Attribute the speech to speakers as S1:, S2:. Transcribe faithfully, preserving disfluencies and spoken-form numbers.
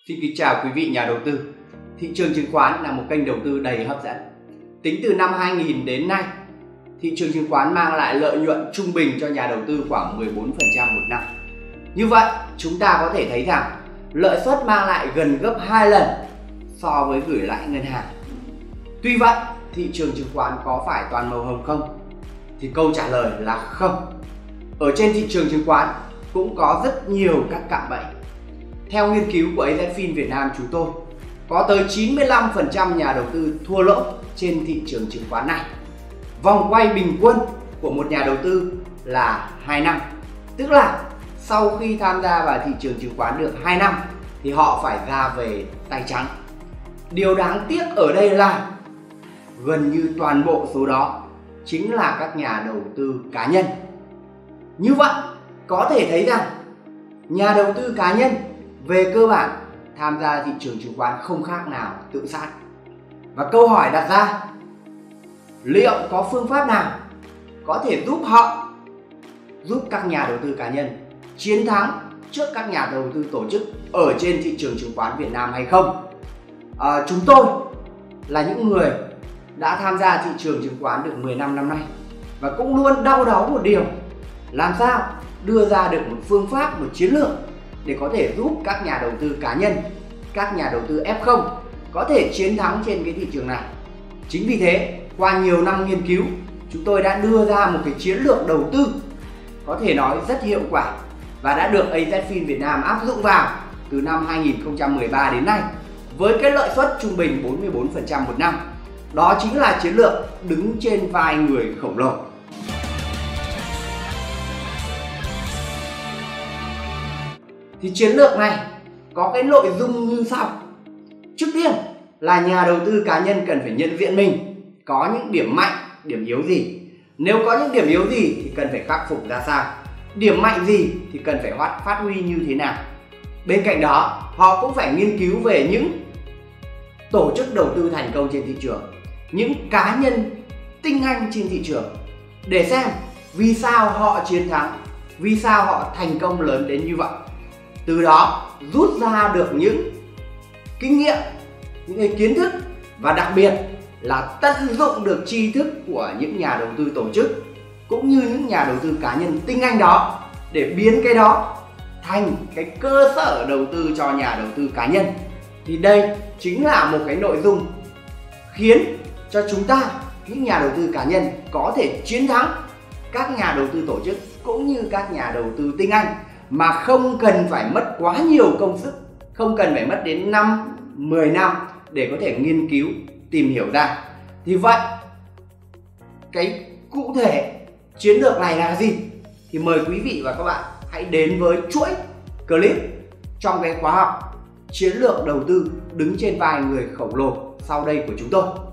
S1: Xin kính chào quý vị nhà đầu tư. Thị trường chứng khoán là một kênh đầu tư đầy hấp dẫn. Tính từ năm hai nghìn đến nay, thị trường chứng khoán mang lại lợi nhuận trung bình cho nhà đầu tư khoảng mười bốn phần trăm một năm. Như vậy, chúng ta có thể thấy rằng lợi suất mang lại gần gấp hai lần so với gửi lãi ngân hàng. Tuy vậy, thị trường chứng khoán có phải toàn màu hồng không? Thì câu trả lời là không. Ở trên thị trường chứng khoán cũng có rất nhiều các cạm bẫy. Theo nghiên cứu của a dét Fin Việt Nam chúng tôi, có tới chín mươi lăm phần trăm nhà đầu tư thua lỗ trên thị trường chứng khoán này. Vòng quay bình quân của một nhà đầu tư là hai năm. Tức là sau khi tham gia vào thị trường chứng khoán được hai năm thì họ phải ra về tay trắng. Điều đáng tiếc ở đây là gần như toàn bộ số đó chính là các nhà đầu tư cá nhân. Như vậy, có thể thấy rằng nhà đầu tư cá nhân về cơ bản tham gia thị trường chứng khoán không khác nào tự sát. Và câu hỏi đặt ra, liệu có phương pháp nào có thể giúp họ, giúp các nhà đầu tư cá nhân chiến thắng trước các nhà đầu tư tổ chức ở trên thị trường chứng khoán Việt Nam hay không? À, chúng tôi là những người đã tham gia thị trường chứng khoán được mười lăm năm nay và cũng luôn đau đáu một điều, làm sao đưa ra được một phương pháp, một chiến lược để có thể giúp các nhà đầu tư cá nhân, các nhà đầu tư ép không có thể chiến thắng trên cái thị trường này. Chính vì thế, qua nhiều năm nghiên cứu, chúng tôi đã đưa ra một cái chiến lược đầu tư có thể nói rất hiệu quả và đã được a dét Fin Việt Nam áp dụng vào từ năm hai nghìn không trăm mười ba đến nay với cái lợi suất trung bình bốn mươi bốn phần trăm một năm. Đó chính là chiến lược đứng trên vai người khổng lồ. Thì chiến lược này có cái nội dung như sau. Trước tiên là nhà đầu tư cá nhân cần phải nhận diện mình có những điểm mạnh, điểm yếu gì. Nếu có những điểm yếu gì thì cần phải khắc phục ra sao. Điểm mạnh gì thì cần phải phát, phát huy như thế nào. Bên cạnh đó, họ cũng phải nghiên cứu về những tổ chức đầu tư thành công trên thị trường, những cá nhân tinh anh trên thị trường để xem vì sao họ chiến thắng, vì sao họ thành công lớn đến như vậy. Từ đó rút ra được những kinh nghiệm, những cái kiến thức và đặc biệt là tận dụng được tri thức của những nhà đầu tư tổ chức cũng như những nhà đầu tư cá nhân tinh anh đó để biến cái đó thành cái cơ sở đầu tư cho nhà đầu tư cá nhân. Thì đây chính là một cái nội dung khiến cho chúng ta, những nhà đầu tư cá nhân, có thể chiến thắng các nhà đầu tư tổ chức cũng như các nhà đầu tư tinh anh mà không cần phải mất quá nhiều công sức, không cần phải mất đến năm, mười năm để có thể nghiên cứu, tìm hiểu ra. Thì vậy, cái cụ thể chiến lược này là gì? Thì mời quý vị và các bạn hãy đến với chuỗi clip trong cái khóa học chiến lược đầu tư đứng trên vai người khổng lồ sau đây của chúng tôi.